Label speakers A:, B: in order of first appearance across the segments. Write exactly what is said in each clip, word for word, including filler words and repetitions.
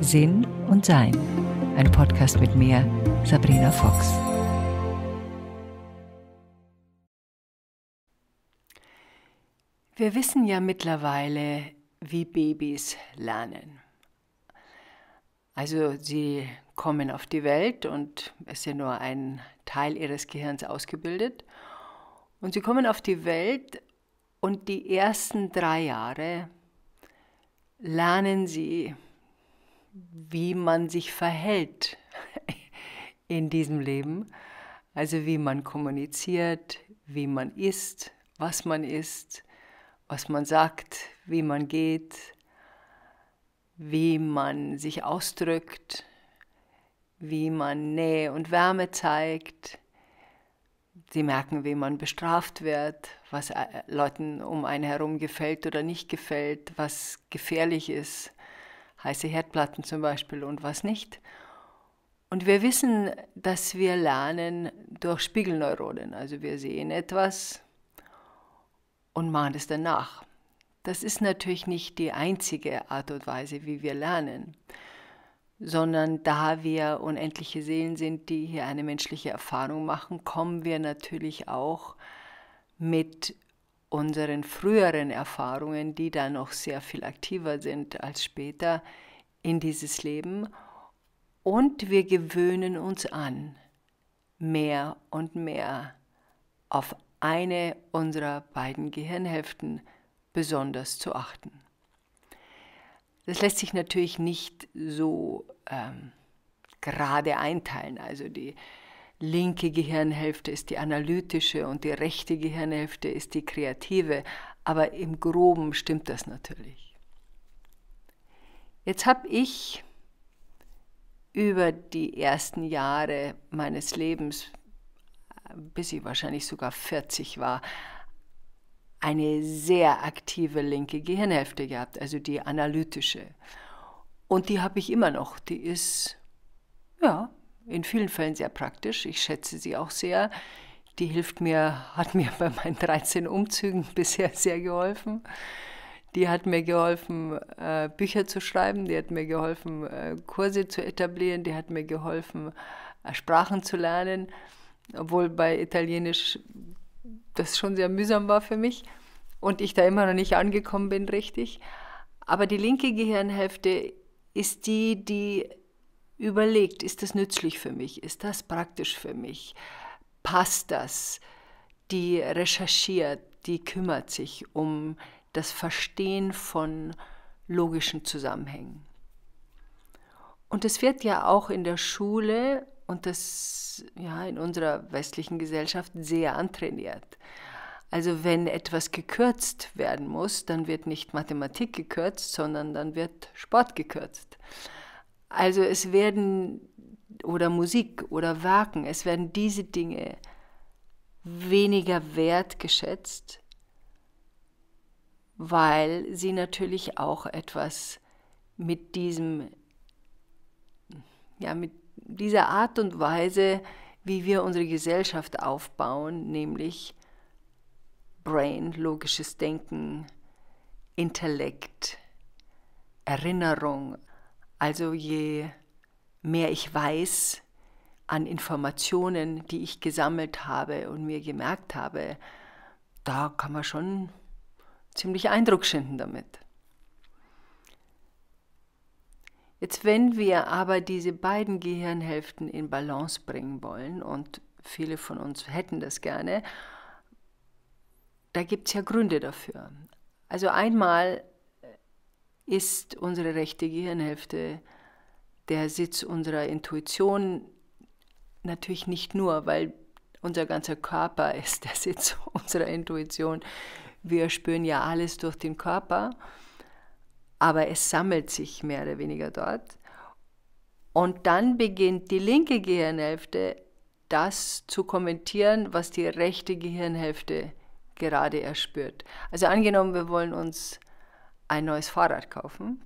A: Sinn und Sein. Ein Podcast mit mir, Sabrina Fox. Wir wissen ja mittlerweile, wie Babys lernen. Also sie kommen auf die Welt und es ist ja nur ein Teil ihres Gehirns ausgebildet. Und sie kommen auf die Welt und die ersten drei Jahre lernen sie, wie man sich verhält in diesem Leben. Also wie man kommuniziert, wie man isst, was man isst, was man sagt, wie man geht, wie man sich ausdrückt, wie man Nähe und Wärme zeigt. Sie merken, wie man bestraft wird, was Leuten um einen herum gefällt oder nicht gefällt, was gefährlich ist, heiße Herdplatten zum Beispiel und was nicht. Und wir wissen, dass wir lernen durch Spiegelneuronen. Also wir sehen etwas und machen es danach. Das ist natürlich nicht die einzige Art und Weise, wie wir lernen, sondern da wir unendliche Seelen sind, die hier eine menschliche Erfahrung machen, kommen wir natürlich auch mit unseren früheren Erfahrungen, die da noch sehr viel aktiver sind als später, in dieses Leben. Und wir gewöhnen uns an, mehr und mehr auf eine unserer beiden Gehirnhälften besonders zu achten. Das lässt sich natürlich nicht so ähm, gerade einteilen. Also die linke Gehirnhälfte ist die analytische und die rechte Gehirnhälfte ist die kreative. Aber im Groben stimmt das natürlich. Jetzt habe ich über die ersten Jahre meines Lebens, bis ich wahrscheinlich sogar vierzig war, eine sehr aktive linke Gehirnhälfte gehabt, also die analytische. Und die habe ich immer noch. Die ist, ja, in vielen Fällen sehr praktisch. Ich schätze sie auch sehr. Die hilft mir, hat mir bei meinen dreizehn Umzügen bisher sehr geholfen. Die hat mir geholfen, äh, Bücher zu schreiben. Die hat mir geholfen, äh, Kurse zu etablieren. Die hat mir geholfen, äh, Sprachen zu lernen. Obwohl bei Italienisch das schon sehr mühsam war für mich und ich da immer noch nicht angekommen bin richtig. Aber die linke Gehirnhälfte ist die, die überlegt, ist das nützlich für mich, ist das praktisch für mich, passt das, die recherchiert, die kümmert sich um das Verstehen von logischen Zusammenhängen. Und es wird ja auch in der Schule und das ja in unserer westlichen Gesellschaft sehr antrainiert. Also wenn etwas gekürzt werden muss, dann wird nicht Mathematik gekürzt, sondern dann wird Sport gekürzt. Also es werden, oder Musik oder Werken, es werden diese Dinge weniger wertgeschätzt, weil sie natürlich auch etwas mit diesem, ja, mit dieser Art und Weise, wie wir unsere Gesellschaft aufbauen, nämlich Brain, logisches Denken, Intellekt, Erinnerung. Also je mehr ich weiß an Informationen, die ich gesammelt habe und mir gemerkt habe, da kann man schon ziemlich Eindruck schinden damit. Jetzt, wenn wir aber diese beiden Gehirnhälften in Balance bringen wollen, und viele von uns hätten das gerne, da gibt es ja Gründe dafür. Also einmal ist unsere rechte Gehirnhälfte der Sitz unserer Intuition, natürlich nicht nur, weil unser ganzer Körper ist der Sitz unserer Intuition. Wir spüren ja alles durch den Körper, aber es sammelt sich mehr oder weniger dort. Und dann beginnt die linke Gehirnhälfte, das zu kommentieren, was die rechte Gehirnhälfte gerade erspürt. Also angenommen, wir wollen uns ein neues Fahrrad kaufen,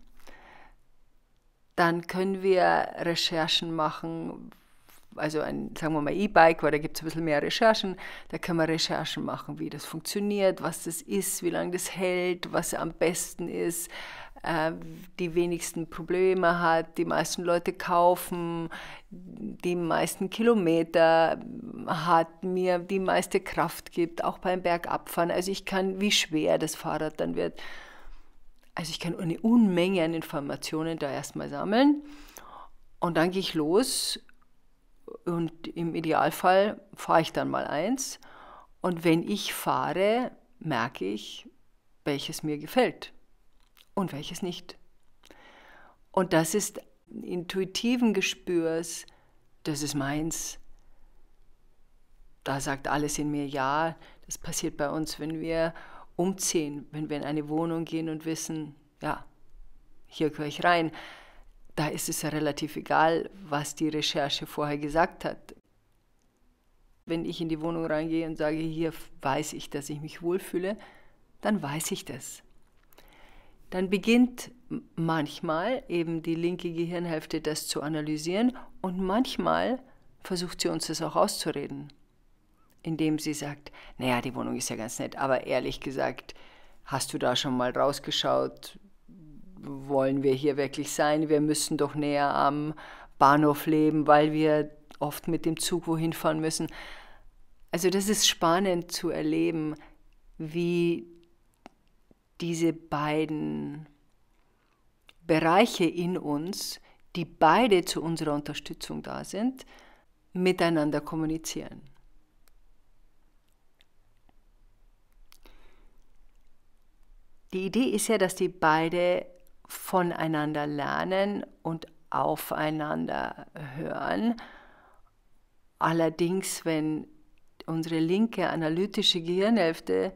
A: dann können wir Recherchen machen, also ein, sagen wir mal E-Bike, weil da gibt es ein bisschen mehr Recherchen, da können wir Recherchen machen, wie das funktioniert, was das ist, wie lange das hält, was am besten ist, äh, die wenigsten Probleme hat, die meisten Leute kaufen, die meisten Kilometer hat, mir die meiste Kraft gibt, auch beim Bergabfahren. Also ich kann, wie schwer das Fahrrad dann wird. Also ich kann eine Unmenge an Informationen da erstmal sammeln und dann gehe ich los und im Idealfall fahre ich dann mal eins und wenn ich fahre, merke ich, welches mir gefällt und welches nicht. Und das ist intuitiven Gespürs, das ist meins. Da sagt alles in mir ja. Das passiert bei uns, wenn wir umziehen, wenn wir in eine Wohnung gehen und wissen, ja, hier gehöre ich rein. Da ist es ja relativ egal, was die Recherche vorher gesagt hat. Wenn ich in die Wohnung reingehe und sage, hier weiß ich, dass ich mich wohlfühle, dann weiß ich das. Dann beginnt manchmal eben die linke Gehirnhälfte das zu analysieren und manchmal versucht sie uns das auch auszureden, indem sie sagt, naja, die Wohnung ist ja ganz nett, aber ehrlich gesagt, hast du da schon mal rausgeschaut, wollen wir hier wirklich sein? Wir müssen doch näher am Bahnhof leben, weil wir oft mit dem Zug wohin fahren müssen. Also das ist spannend zu erleben, wie diese beiden Bereiche in uns, die beide zu unserer Unterstützung da sind, miteinander kommunizieren. Die Idee ist ja, dass die beide voneinander lernen und aufeinander hören. Allerdings, wenn unsere linke analytische Gehirnhälfte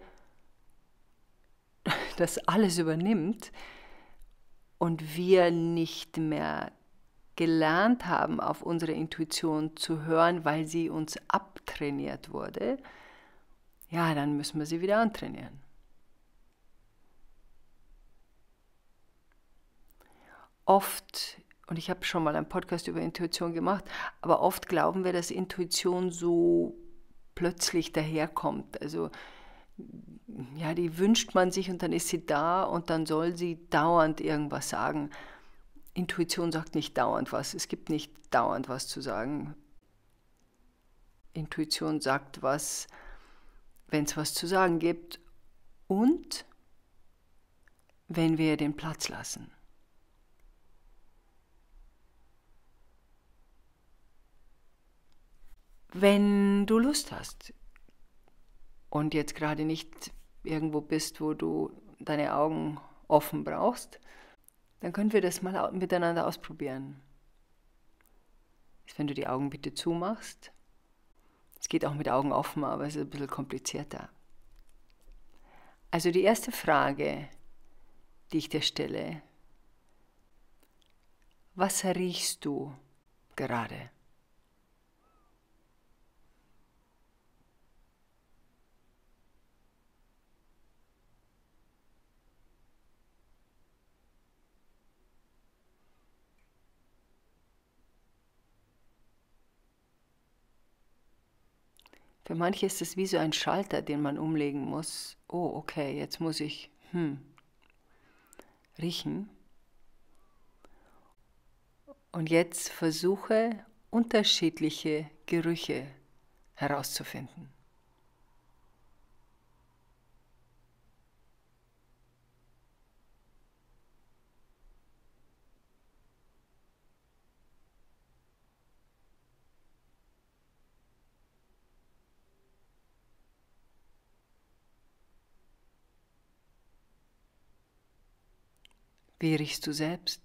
A: das alles übernimmt und wir nicht mehr gelernt haben, auf unsere Intuition zu hören, weil sie uns abtrainiert wurde, ja, dann müssen wir sie wieder antrainieren. Oft, und ich habe schon mal einen Podcast über Intuition gemacht, aber oft glauben wir, dass Intuition so plötzlich daherkommt. Also ja, die wünscht man sich und dann ist sie da und dann soll sie dauernd irgendwas sagen. Intuition sagt nicht dauernd was. Es gibt nicht dauernd was zu sagen. Intuition sagt was, wenn es was zu sagen gibt und wenn wir den Platz lassen. Wenn du Lust hast und jetzt gerade nicht irgendwo bist, wo du deine Augen offen brauchst, dann können wir das mal miteinander ausprobieren. Wenn du die Augen bitte zumachst. Es geht auch mit Augen offen, aber es ist ein bisschen komplizierter. Also die erste Frage, die ich dir stelle: Was riechst du gerade? Für manche ist es wie so ein Schalter, den man umlegen muss. Oh, okay, jetzt muss ich hm, riechen. Und jetzt versuche, unterschiedliche Gerüche herauszufinden. Wie riechst du selbst?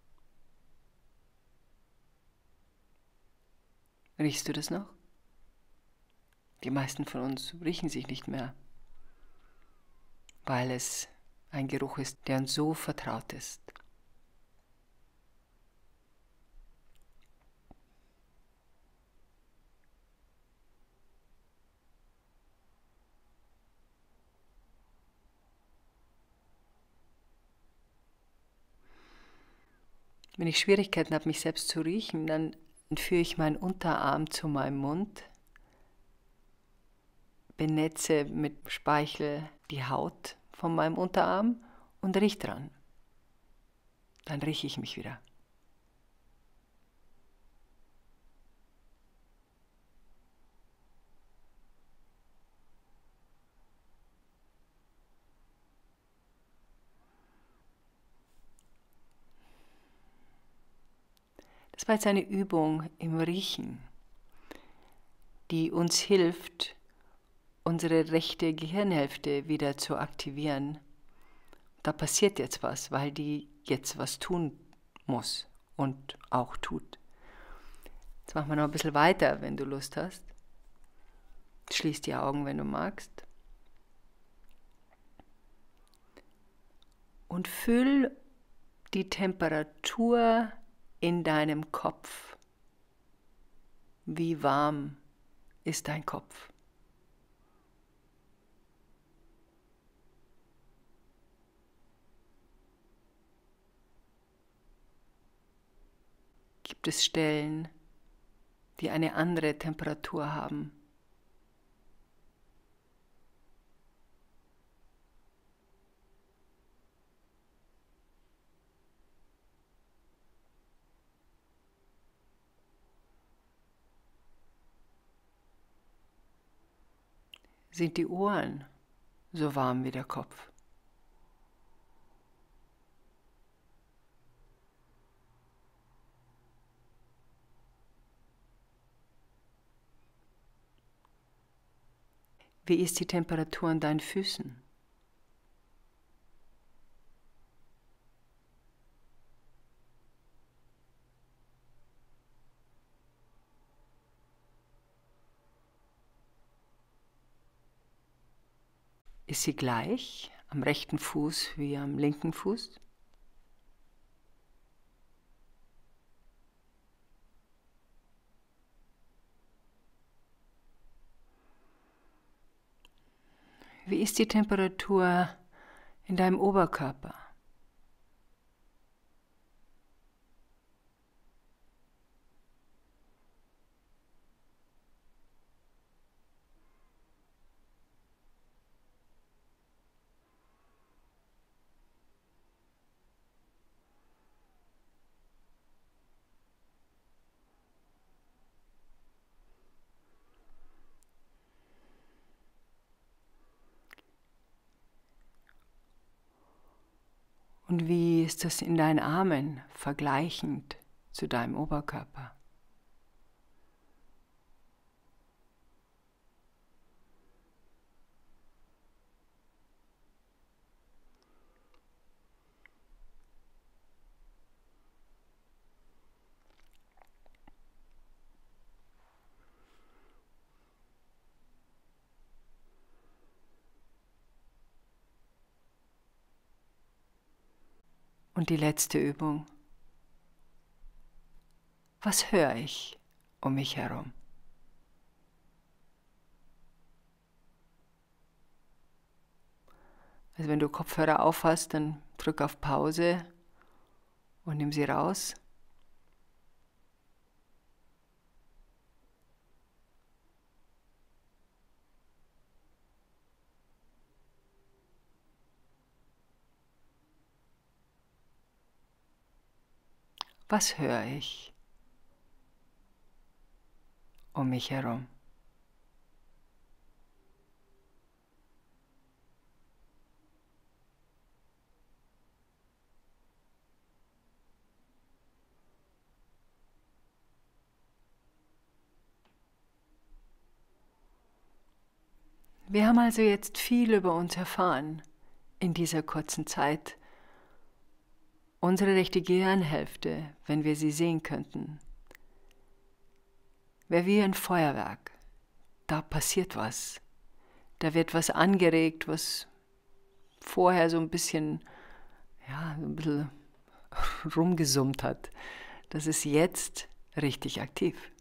A: Riechst du das noch? Die meisten von uns riechen sich nicht mehr, weil es ein Geruch ist, der uns so vertraut ist. Wenn ich Schwierigkeiten habe, mich selbst zu riechen, dann führe ich meinen Unterarm zu meinem Mund, benetze mit Speichel die Haut von meinem Unterarm und riech dran. Dann rieche ich mich wieder. Das war jetzt eine Übung im Riechen, die uns hilft, unsere rechte Gehirnhälfte wieder zu aktivieren. Da passiert jetzt was, weil die jetzt was tun muss und auch tut. Jetzt machen wir noch ein bisschen weiter, wenn du Lust hast. Schließ die Augen, wenn du magst. Und fühl die Temperatur in deinem Kopf. Wie warm ist dein Kopf? Gibt es Stellen, die eine andere Temperatur haben? Sind die Ohren so warm wie der Kopf? Wie ist die Temperatur an deinen Füßen? Ist sie gleich am rechten Fuß wie am linken Fuß? Wie ist die Temperatur in deinem Oberkörper? Und wie ist das in deinen Armen vergleichend zu deinem Oberkörper? Und die letzte Übung. Was höre ich um mich herum? Also wenn du Kopfhörer auf hast, dann drück auf Pause und nimm sie raus. Was höre ich um mich herum? Wir haben also jetzt viel über uns erfahren in dieser kurzen Zeit. Unsere rechte Gehirnhälfte, wenn wir sie sehen könnten, wäre wie ein Feuerwerk. Da passiert was. Da wird was angeregt, was vorher so ein bisschen, ja, so ein bisschen rumgesummt hat. Das ist jetzt richtig aktiv.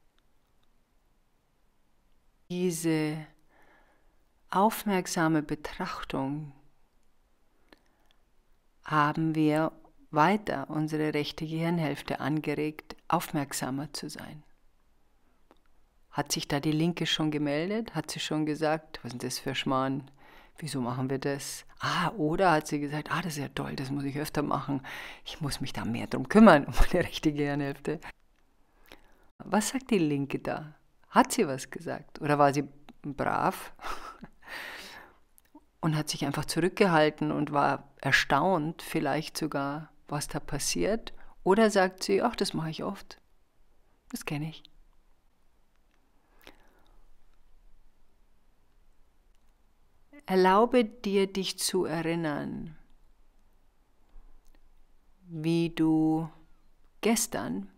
A: Diese aufmerksame Betrachtung haben wir weiter unsere rechte Gehirnhälfte angeregt, aufmerksamer zu sein. Hat sich da die linke schon gemeldet? Hat sie schon gesagt, was ist das für Schmarrn? Wieso machen wir das? Ah, oder hat sie gesagt, ah, das ist ja toll, das muss ich öfter machen. Ich muss mich da mehr drum kümmern, um meine rechte Gehirnhälfte. Was sagt die Linke da? Hat sie was gesagt? Oder war sie brav und hat sich einfach zurückgehalten und war erstaunt, vielleicht sogar, was da passiert? Oder sagt sie, ach, das mache ich oft. Das kenne ich. Erlaube dir, dich zu erinnern, wie du gestern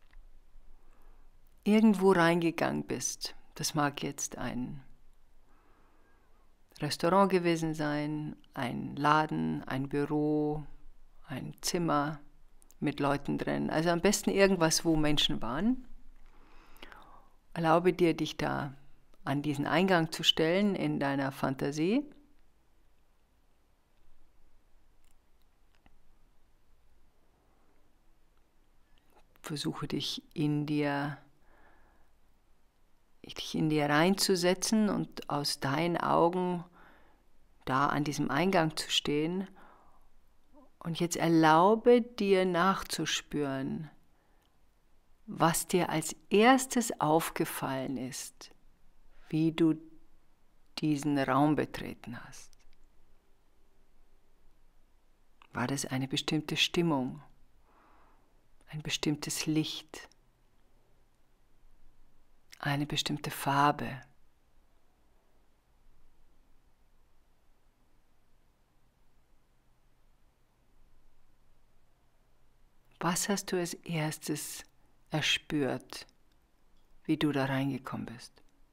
A: irgendwo reingegangen bist. Das mag jetzt ein Restaurant gewesen sein, ein Laden, ein Büro, ein Zimmer mit Leuten drin. Also am besten irgendwas, wo Menschen waren. Erlaube dir, dich da an diesen Eingang zu stellen in deiner Fantasie. Versuche dich in dir, dich in dir reinzusetzen und aus deinen Augen da an diesem Eingang zu stehen. Und jetzt erlaube dir nachzuspüren, was dir als erstes aufgefallen ist, wie du diesen Raum betreten hast. War das eine bestimmte Stimmung, ein bestimmtes Licht, eine bestimmte Farbe? Was hast du als erstes erspürt, wie du da reingekommen bist?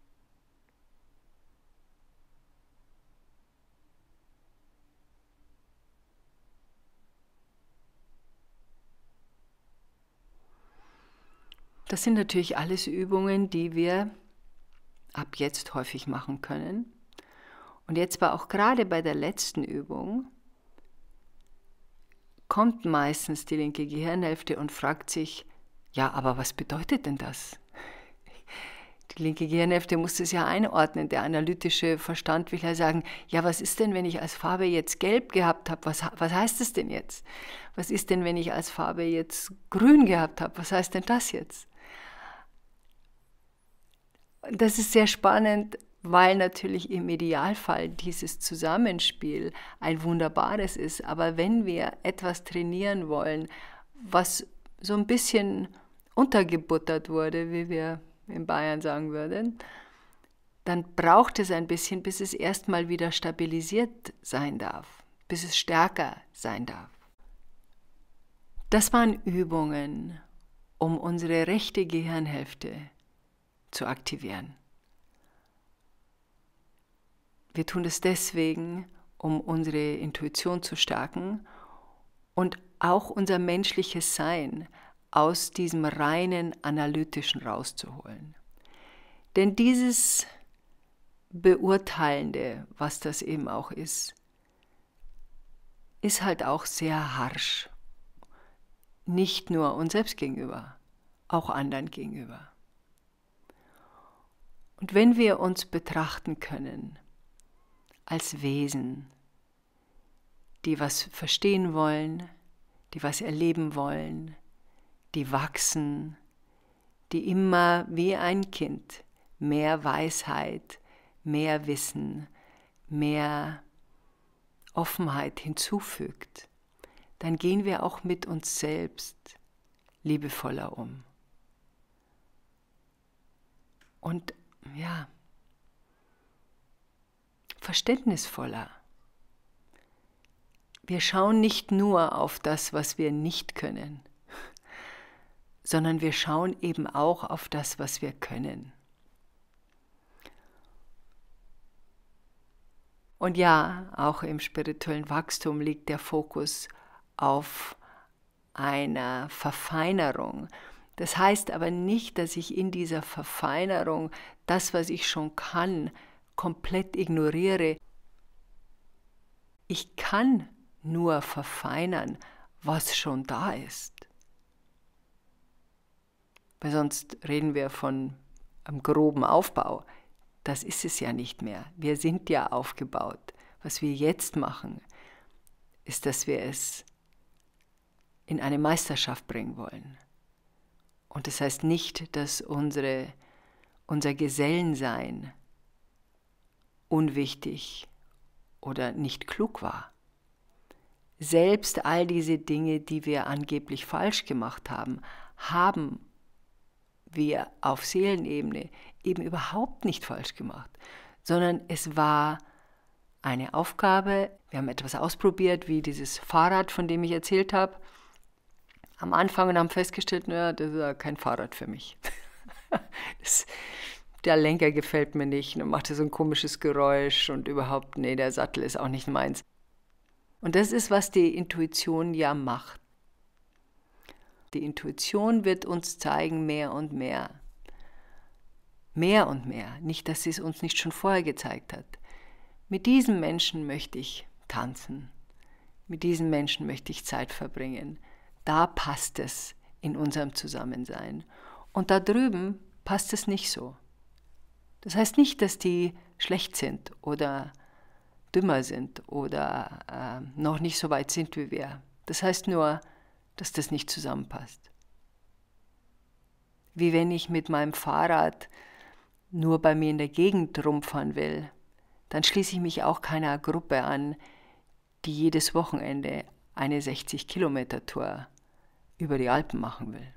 A: Das sind natürlich alles Übungen, die wir ab jetzt häufig machen können. Und jetzt war auch gerade bei der letzten Übung, kommt meistens die linke Gehirnhälfte und fragt sich, ja, aber was bedeutet denn das? Die linke Gehirnhälfte muss es ja einordnen. Der analytische Verstand will ja sagen, ja, was ist denn, wenn ich als Farbe jetzt gelb gehabt habe? Was, was heißt das denn jetzt? Was ist denn, wenn ich als Farbe jetzt grün gehabt habe? Was heißt denn das jetzt? Das ist sehr spannend, weil natürlich im Idealfall dieses Zusammenspiel ein wunderbares ist. Aber wenn wir etwas trainieren wollen, was so ein bisschen untergebuttert wurde, wie wir in Bayern sagen würden, dann braucht es ein bisschen, bis es erstmal wieder stabilisiert sein darf, bis es stärker sein darf. Das waren Übungen, um unsere rechte Gehirnhälfte zu aktivieren. Wir tun das deswegen, um unsere Intuition zu stärken und auch unser menschliches Sein aus diesem reinen Analytischen rauszuholen. Denn dieses Beurteilende, was das eben auch ist, ist halt auch sehr harsch. Nicht nur uns selbst gegenüber, auch anderen gegenüber. Und wenn wir uns betrachten können als Wesen, die was verstehen wollen, die was erleben wollen, die wachsen, die immer wie ein Kind mehr Weisheit, mehr Wissen, mehr Offenheit hinzufügt, dann gehen wir auch mit uns selbst liebevoller um. Und ja, verständnisvoller. Wir schauen nicht nur auf das, was wir nicht können, sondern wir schauen eben auch auf das, was wir können. Und ja, auch im spirituellen Wachstum liegt der Fokus auf einer Verfeinerung. Das heißt aber nicht, dass ich in dieser Verfeinerung das, was ich schon kann, komplett ignoriere. Ich kann nur verfeinern, was schon da ist. Weil sonst reden wir von einem groben Aufbau. Das ist es ja nicht mehr. Wir sind ja aufgebaut. Was wir jetzt machen, ist, dass wir es in eine Meisterschaft bringen wollen. Und das heißt nicht, dass unsere, unser Gesellensein unwichtig oder nicht klug war. Selbst all diese Dinge, die wir angeblich falsch gemacht haben, haben wir auf Seelenebene eben überhaupt nicht falsch gemacht, sondern es war eine Aufgabe. Wir haben etwas ausprobiert, wie dieses Fahrrad, von dem ich erzählt habe, am Anfang und haben festgestellt, naja, das ist ja kein Fahrrad für mich. das, der Lenker gefällt mir nicht und macht so ein komisches Geräusch und überhaupt, nee, der Sattel ist auch nicht meins. Und das ist, was die Intuition ja macht. Die Intuition wird uns zeigen mehr und mehr. Mehr und mehr. Nicht, dass sie es uns nicht schon vorher gezeigt hat. Mit diesem Menschen möchte ich tanzen. Mit diesem Menschen möchte ich Zeit verbringen. Da passt es in unserem Zusammensein. Und da drüben passt es nicht so. Das heißt nicht, dass die schlecht sind oder dümmer sind oder äh, noch nicht so weit sind wie wir. Das heißt nur, dass das nicht zusammenpasst. Wie wenn ich mit meinem Fahrrad nur bei mir in der Gegend rumfahren will, dann schließe ich mich auch keiner Gruppe an, die jedes Wochenende eine sechzig Kilometer Tour über die Alpen machen will.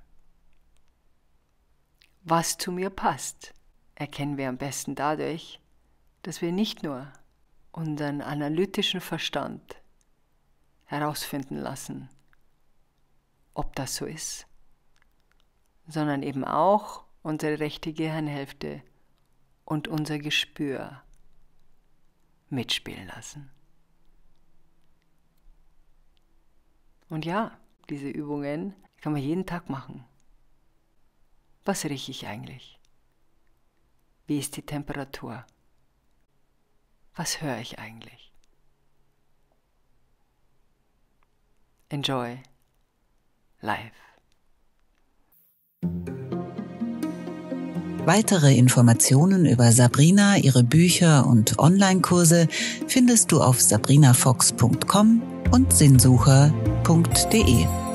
A: Was zu mir passt, erkennen wir am besten dadurch, dass wir nicht nur unseren analytischen Verstand herausfinden lassen, ob das so ist, sondern eben auch unsere rechte Gehirnhälfte und unser Gespür mitspielen lassen. Und ja, diese Übungen kann man jeden Tag machen. Was rieche ich eigentlich? Wie ist die Temperatur? Was höre ich eigentlich? Enjoy life.
B: Weitere Informationen über Sabrina, ihre Bücher und Online-Kurse findest du auf sabrina fox punkt com und sinnsucher punkt de.